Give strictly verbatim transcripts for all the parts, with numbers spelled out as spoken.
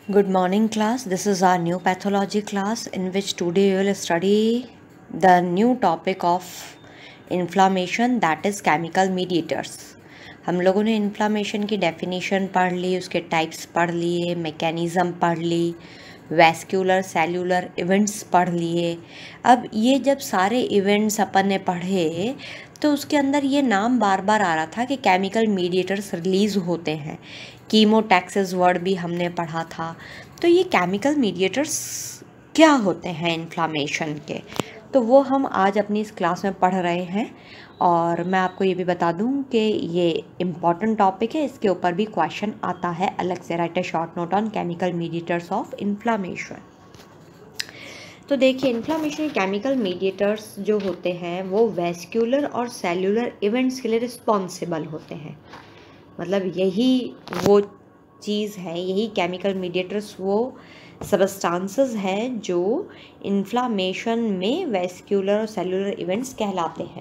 Good morning, class. This is our new pathology class in which today we will study the new topic of inflammation, that is chemical mediators. हम लोगों ने inflammation की definition पढ़ ली, उसके types पढ़ लिए, mechanism पढ़ ली, vascular cellular events पढ़ लिए। अब ये जब सारे इवेंट्स अपन ने पढ़े तो उसके अंदर ये नाम बार बार आ रहा था कि केमिकल मीडिएटर्स रिलीज़ होते हैं। कीमोटैक्सिस वर्ड भी हमने पढ़ा था। तो ये केमिकल मीडिएटर्स क्या होते हैं इन्फ्लामेशन के, तो वो हम आज अपनी इस क्लास में पढ़ रहे हैं। और मैं आपको ये भी बता दूं कि ये इम्पॉर्टेंट टॉपिक है, इसके ऊपर भी क्वेश्चन आता है अलग से। Write a short note on chemical mediators of inflammation. तो देखिए, इन्फ्लामेशन केमिकल मीडिएटर्स जो होते हैं वो वैस्कुलर और सेल्यूलर इवेंट्स के लिए रिस्पॉन्सिबल होते हैं। मतलब यही वो चीज़ है, यही केमिकल मीडिएटर्स वो सबस्टांसेस हैं जो इन्फ्लामेशन में वैस्कुलर और सेल्यूलर इवेंट्स कहलाते हैं।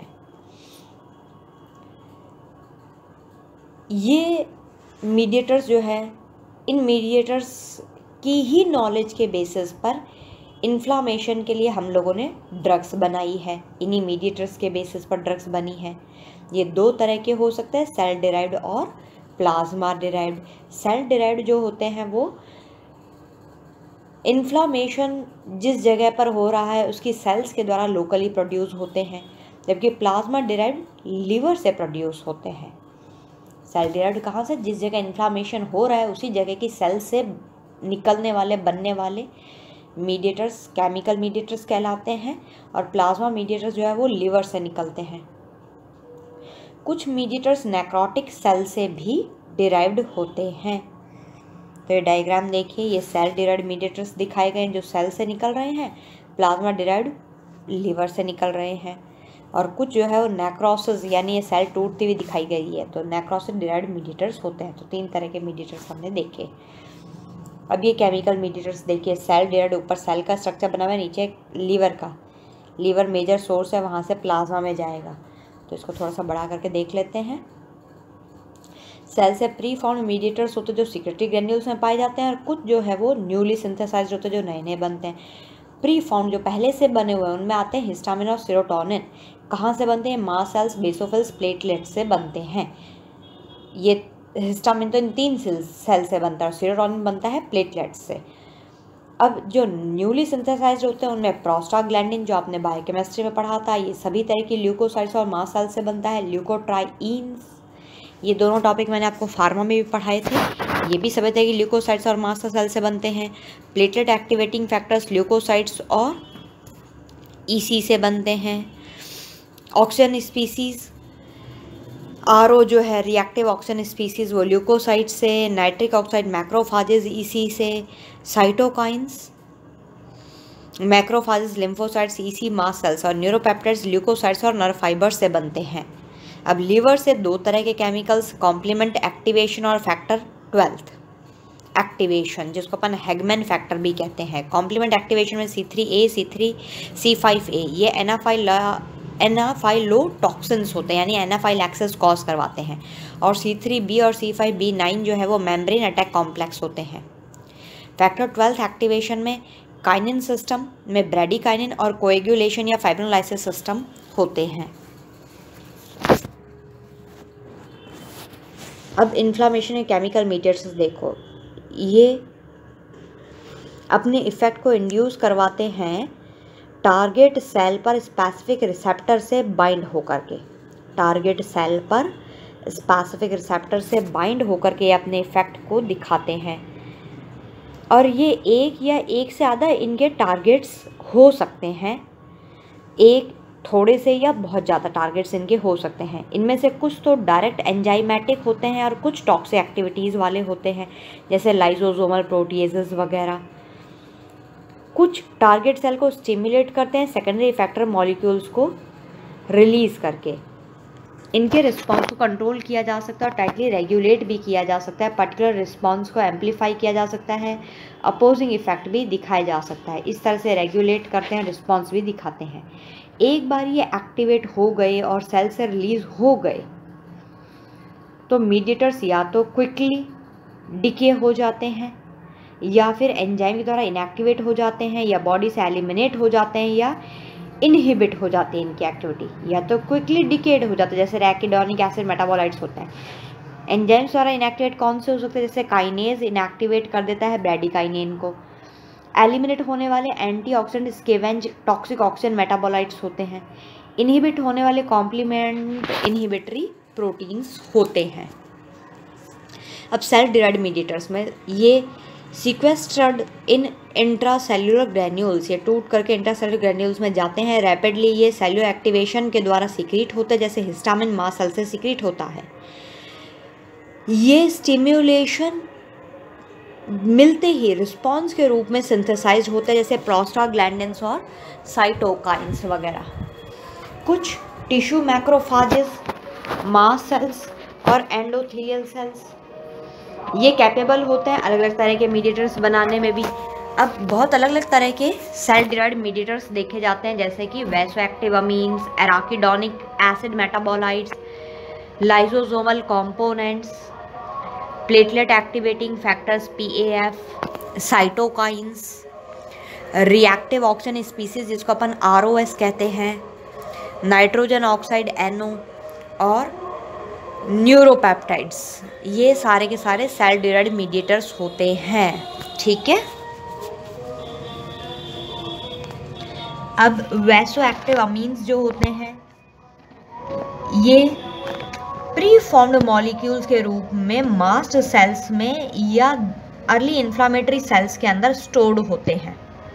ये मीडिएटर्स जो है, इन मीडिएटर्स की ही नॉलेज के बेसिस पर इन्फ्लामेशन के लिए हम लोगों ने ड्रग्स बनाई है। इन्हीं मीडिएटर्स के बेसिस पर ड्रग्स बनी है। ये दो तरह के हो सकते हैं, सेल डिराइव्ड और प्लाज्मा डिराइव्ड। सेल डिराइव्ड जो होते हैं वो इन्फ्लामेशन जिस जगह पर हो रहा है उसकी सेल्स के द्वारा लोकली प्रोड्यूस होते हैं, जबकि प्लाज्मा डिराइव्ड लीवर से प्रोड्यूस होते हैं। सेल डिराइव्ड कहाँ से? जिस जगह इन्फ्लामेशन हो रहा है उसी जगह की सेल से निकलने वाले बनने वाले मीडिएटर्स केमिकल मीडिएटर्स कहलाते हैं। और प्लाज्मा मीडिएटर्स जो है वो लीवर से निकलते हैं। कुछ मीडिएटर्स नेक्रोटिक सेल से भी डिराइव्ड होते हैं। तो ये डायग्राम देखिए, ये सेल डिराइव्ड मीडिएटर्स दिखाए गए हैं जो सेल से निकल रहे हैं। प्लाज्मा डिराइव्ड लीवर से निकल रहे हैं। और कुछ जो है वो नेक्रोसिस यानी ये सेल टूटती हुई दिखाई गई है, तो नेक्रोसिस डिराइव्ड मीडिएटर्स होते हैं। तो तीन तरह के मीडिएटर्स हमने देखे। अब ये केमिकल मीडिएटर्स देखिए, सेल डिराइव्ड ऊपर सेल का स्ट्रक्चर बना हुआ है, नीचे लीवर का। लीवर मेजर सोर्स है, वहाँ से प्लाज्मा में जाएगा। तो इसको थोड़ा सा बड़ा करके देख लेते हैं। सेल से प्री फॉर्म्ड मीडिएटर्स होते हैं जो सिक्रेटरी ग्रेन्यूल्स में पाए जाते हैं, और कुछ जो है वो न्यूली सिंथेसाइज्ड होते हैं जो नए नए बनते हैं। प्री फॉर्म्ड जो पहले से बने हुए हैं उनमें आते हैं हिस्टामिन और सेरोटोनिन। कहाँ से बनते हैं? मास्ट सेल्स, बेसोफिल्स, प्लेटलेट्स से बनते हैं। ये हिस्टामिन तो इन तीन सेल से बनता है और सेरोटोनिन बनता है प्लेटलेट्स से। अब जो न्यूली सिंथेसाइज्ड होते हैं उनमें प्रोस्टाग्लैंडिन जो आपने बायोकेमिस्ट्री में पढ़ा था, ये सभी तरह की ल्यूकोसाइट्स और मास्ट सेल से बनता है। ल्यूकोट्राइन्स, ये दोनों टॉपिक मैंने आपको फार्मा में भी पढ़ाए थे। ये भी सभी तरह की ल्यूकोसाइट्स और मास्ट सेल से बनते हैं। प्लेटलेट एक्टिवेटिंग फैक्टर्स ल्यूकोसाइट्स और ईसी से बनते हैं। ऑक्सीजन स्पीसीज, आरओ जो है रिएक्टिव ऑक्सीजन स्पीसीज, वो ल्यूकोसाइट से। नाइट्रिक ऑक्साइड मैक्रोफाजेज ईसी से। Cytokines, macrophages, lymphocytes, EC, mast cells और न्यूरोपेप्टाइड्स ल्यूकोसाइट्स और नर्व फाइबर्स से बनते हैं। अब लीवर से दो तरह के केमिकल्स, कॉम्प्लीमेंट एक्टिवेशन और फैक्टर ट्वेल्थ एक्टिवेशन, जिसको अपन हैगमैन फैक्टर भी कहते हैं। कॉम्प्लीमेंट एक्टिवेशन में C three A, C three C five A, ये एनाफाइल एनाफाइलोटॉक्सिन्स होते हैं, यानी एनाफाइलैक्सिस कॉज करवाते हैं। और सी थ्री बी और सी फाइव बी नाइन जो है वो मेम्ब्रेन अटैक कॉम्प्लेक्स होते हैं। फैक्टर ट्वेल्थ एक्टिवेशन में काइनिन सिस्टम में ब्रेडिकाइनिन और कोएगुलेशन या फाइब्रोलाइसिस सिस्टम होते हैं। अब इन्फ्लामेशन के केमिकल मीडिएटर्स देखो, ये अपने इफेक्ट को इंड्यूस करवाते हैं टारगेट सेल पर स्पेसिफिक रिसेप्टर से बाइंड होकर के। टारगेट सेल पर स्पेसिफिक रिसेप्टर से बाइंड होकर के अपने इफेक्ट को दिखाते हैं। और ये एक या एक से ज़्यादा इनके टारगेट्स हो सकते हैं, एक थोड़े से या बहुत ज़्यादा टारगेट्स इनके हो सकते हैं। इनमें से कुछ तो डायरेक्ट एंजाइमेटिक होते हैं और कुछ टॉक्सिक एक्टिविटीज़ वाले होते हैं, जैसे लाइसोसोमल प्रोटीएजेस वगैरह। कुछ टारगेट सेल को स्टिमुलेट करते हैं सेकेंडरी इफेक्टर मॉलिक्यूल्स को रिलीज़ करके। इनके रिस्पॉन्स को कंट्रोल किया जा सकता है और टाइटली रेगुलेट भी किया जा सकता है। पर्टिकुलर रिस्पॉन्स को एम्पलीफाई किया जा सकता है, अपोजिंग इफेक्ट भी दिखाया जा सकता है। इस तरह से रेगुलेट करते हैं, रिस्पॉन्स भी दिखाते हैं। एक बार ये एक्टिवेट हो गए और सेल से रिलीज हो गए तो मीडिएटर्स या तो क्विकली डिके हो जाते हैं या फिर एंजाइम के द्वारा इनएक्टिवेट हो जाते हैं, या बॉडी से एलिमिनेट हो जाते हैं, या इनहिबिट हो जाती है इनकी एक्टिविटी, या तो क्विकली डिकेड हो जाते हैं, जैसे रैकिडोनिक एसिड मेटाबोलाइट्स होते हैं। एंजाइम्स द्वारा इनएक्टिवेट कौन से हो सकते हैं, जैसे काइनेज इनएक्टिवेट कर देता है ब्रैडिकाइनेन को। एलिमिनेट होने वाले antioxidant scavenge toxic oxygen metabolites होते हैं। इनहिबिट होने वाले कॉम्प्लीमेंट इनहिबिटरी प्रोटीन्स होते हैं। अब सेल डिराइव्ड मीडिएटर्स में ये सीक्वेस्ट्रड इन इंट्रासेल्युलर ग्रैन्यूल्स, ये टूट करके इंट्रासेल्युलर ग्रैन्यूल्स में जाते हैं। रैपिडली ये सेल्युलर एक्टिवेशन के द्वारा सीक्रेट होता है, जैसे हिस्टामिन मास्ट सेल से सीक्रेट होता है। ये स्टिम्युलेशन मिलते ही रिस्पॉन्स के रूप में सिंथेसाइज होता है, जैसे प्रोस्टाग्लैंडिन्स और साइटोकाइंस वगैरह। कुछ टिश्यू मैक्रोफाजेस, मास्ट सेल्स और एंडोथेलियल सेल्स ये कैपेबल होते हैं अलग अलग तरह के मीडिएटर्स बनाने में भी। अब बहुत अलग अलग तरह के सेल डिराइव्ड मीडिएटर्स देखे जाते हैं, जैसे कि vasoactive amines, arachidonic acid metabolites, lysosomal components, platelet activating factors P A F, cytokines, reactive oxygen species जिसको अपन आर ओ एस कहते हैं, नाइट्रोजन ऑक्साइड एन ओ, और न्यूरोपेप्टाइड्स। ये सारे के सारे सेल डिराइव्ड मीडिएटर्स होते हैं। ठीक है। अब वैसोएक्टिव अमीन्स जो होते हैं ये प्री फॉर्म्ड मॉलिक्यूल्स के रूप में मास्ट सेल्स में या अर्ली इन्फ्लामेटरी सेल्स के अंदर स्टोर्ड होते हैं।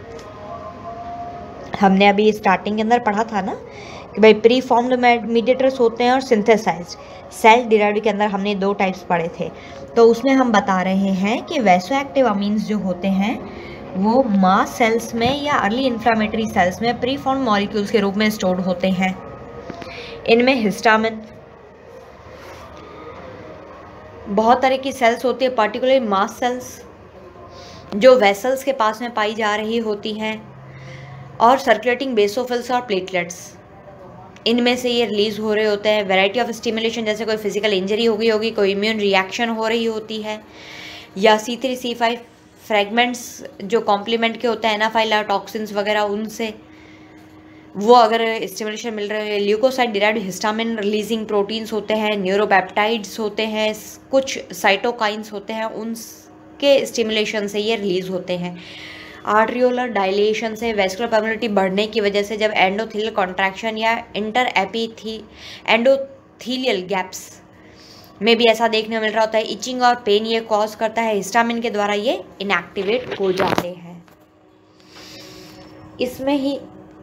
हमने अभी स्टार्टिंग के अंदर पढ़ा था ना कि भाई प्री फॉर्म्ड मीडिएटर्स होते हैं और सिंथेसाइज्ड। सेल डिराइव्ड के अंदर हमने दो टाइप्स पढ़े थे, तो उसमें हम बता रहे हैं कि वैसोएक्टिव अमीन्स जो होते हैं वो मास्ट सेल्स में या अर्ली इन्फ्लामेटरी सेल्स में प्री फॉर्म्ड मॉलिक्यूल्स के रूप में स्टोर्ड होते हैं। इनमें हिस्टामिन, बहुत तरह की सेल्स होती है, पर्टिकुलरली मास्ट सेल्स जो वेसल्स के पास में पाई जा रही होती हैं, और सर्कुलेटिंग बेसोफिल्स और प्लेटलेट्स, इनमें से ये रिलीज हो रहे होते हैं। वैरायटी ऑफ स्टिमुलेशन, जैसे कोई फिजिकल इंजरी हो गई होगी, कोई इम्यून रिएक्शन हो रही होती है, या C three C five fragments जो कॉम्प्लीमेंट के होते हैं एनाफाइला टॉक्सिन्स वगैरह, उनसे वो अगर स्टिमुलेशन मिल रहे हैं। Leukocyte derived histamine releasing proteins होते हैं, न्यूरोपेप्टाइड्स होते हैं, कुछ साइटोकाइंस होते हैं, उनके स्टिमुलेशन से ये रिलीज होते हैं। आर्ट्रियोलर डायलेशन से, वेस्कुलर परमेबिलिटी बढ़ने की वजह से, जब एंडोथेलियल कॉन्ट्रैक्शन या इंटर एपीथी एंडोथेलियल गैप्स में भी ऐसा देखने को मिल रहा होता है। इचिंग और पेन ये कॉज करता है, हिस्टामिन के द्वारा ये इनएक्टिवेट हो जाते हैं। इसमें ही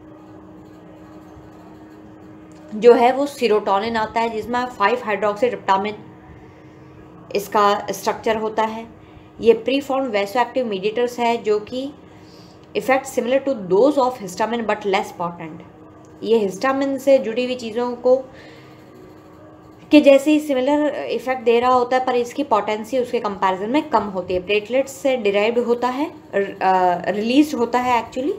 जो है वो सीरोटोनिन आता है, जिसमें फाइव हाइड्रोक्सीट्रिप्टामिन इसका स्ट्रक्चर होता है। ये प्री फॉर्म्ड वैसोएक्टिव मीडिएटर्स है जो कि effect similar to those of histamine but less potent. ये हिस्टामिन से जुड़ी हुई चीज़ों को के जैसे ही सिमिलर इफेक्ट दे रहा होता है, पर इसकी पोटेंसी उसके कंपैरिजन में कम होती है। प्लेटलेट्स से डिराइव्ड होता है, रिलीज होता है एक्चुअली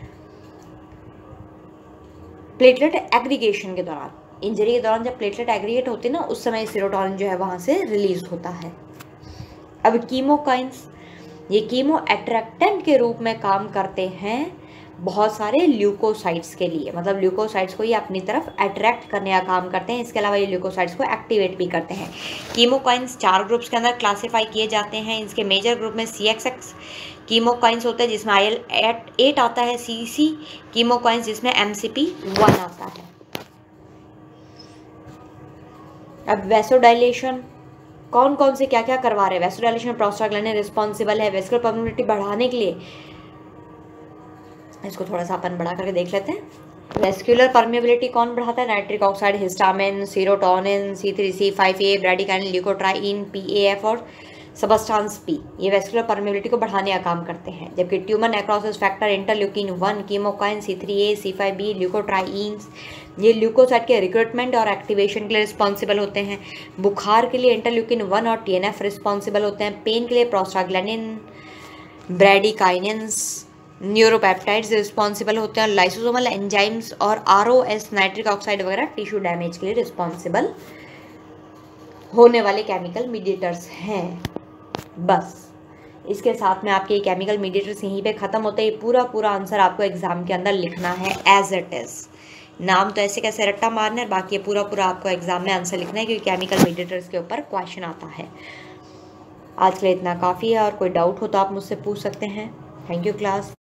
प्लेटलेट एग्रीगेशन के दौरान, इंजरी के दौरान जब प्लेटलेट एग्रीगेट होते हैं ना, उस समय सीरोटोनिन जो है वहाँ से रिलीज होता है। अब कीमोकाइंस, ये कीमो अट्रैक्टेंट के रूप में काम करते हैं बहुत सारे ल्यूकोसाइट्स के लिए, मतलब ल्यूकोसाइट्स को ये अपनी तरफ अट्रैक्ट करने का काम करते हैं। इसके अलावा ये ल्यूकोसाइट्स को एक्टिवेट भी करते हैं। कीमोकाइंस चार ग्रुप्स के अंदर क्लासीफाई किए जाते हैं। इसके मेजर ग्रुप में सी एक्स एक्स कीमोकाइंस होते हैं जिसमें आई एल एट आता है, सी सी कीमोकाइंस जिसमें एम सी पी वन आता है। अब वैसोडाइलेशन कौन कौन से क्या क्या करवा रहे हैं। वैसोडाइलेशन प्रोस्टाग्लैंडिन रिस्पॉन्सिबल है वैस्कुलर परमेबिलिटी बढ़ाने के लिए। इसको थोड़ा सा अपन बढ़ा करके देख लेते हैं। वेस्कुलर परमेबिलिटी कौन बढ़ाता है? Nitric oxide, histamine, serotonin, C three C five A, bradykinin, leukotriene, P A F और सबस्टांस पी, ये वेस्कुलर परमेबिलिटी को बढ़ाने का काम करते हैं। जबकि tumour necrosis factor, interleukin one, chemokine, C three A, C five B, leukotrienes, ये ल्यूकोसाइट के रिक्रूटमेंट और एक्टिवेशन के लिए रिस्पॉन्सिबल होते हैं। बुखार के लिए इंटरल्यूकिन वन और टी एन एफ रिस्पॉन्सिबल होते हैं। पेन के लिए प्रोस्टाग्लैंडिन, ब्रैडिकाइनिन्स, न्यूरोपेप्टाइड्स रिस्पॉन्सिबल होते हैं। लाइसोसोमल एंजाइम्स और R O S, nitric oxide वगैरह टिश्यू डैमेज के लिए रिस्पॉन्सिबल होने वाले केमिकल मीडिएटर्स हैं। बस इसके साथ में आपके केमिकल मीडिएटर्स यहीं पे ख़त्म होते हैं। पूरा पूरा आंसर आपको एग्ज़ाम के अंदर लिखना है एज इट इज़। नाम तो ऐसे कैसे रट्टा मारना है, बाकी ये पूरा पूरा आपको एग्ज़ाम में आंसर लिखना है, क्योंकि केमिकल मीडिएटर्स के ऊपर क्वेश्चन आता है। आज के लिए इतना काफ़ी है, और कोई डाउट हो तो आप मुझसे पूछ सकते हैं। Thank you class.